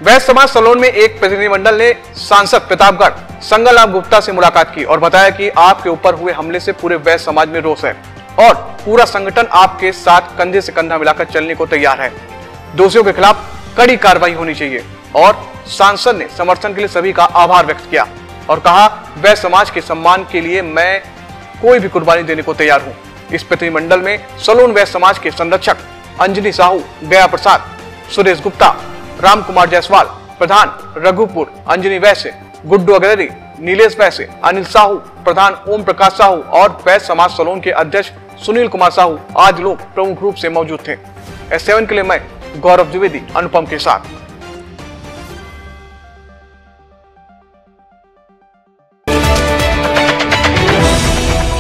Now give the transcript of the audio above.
वैश्य समाज सलोन में एक प्रतिनिधिमंडल ने सांसद प्रतापगढ़ संगल राम गुप्ता से मुलाकात की और बताया कि आपके ऊपर हुए हमले से पूरे वैश्य समाज में रोष है और पूरा संगठन आपके साथ कंधे से कंधा मिलाकर चलने को तैयार है। दोषियों के खिलाफ कड़ी कार्रवाई होनी चाहिए और सांसद ने समर्थन के लिए सभी का आभार व्यक्त किया और कहा, वैश्य समाज के सम्मान के लिए मैं कोई भी कुर्बानी देने को तैयार हूं। इस प्रतिनिधिमंडल में सलोन वैश्य समाज के संरक्षक अंजनी साहू, गया प्रसाद, सुरेश गुप्ता, राम कुमार जायसवाल, प्रधान रघुपुर अंजनी वैश्य, गुड्डू अग्रवाल, नीलेश वैश्य, अनिल साहू, प्रधान ओम प्रकाश साहू और वैश्य समाज सलोन के अध्यक्ष सुनील कुमार साहू आदि लोग प्रमुख रूप से मौजूद थे। S7 के लिए मैं गौरव द्विवेदी अनुपम के साथ।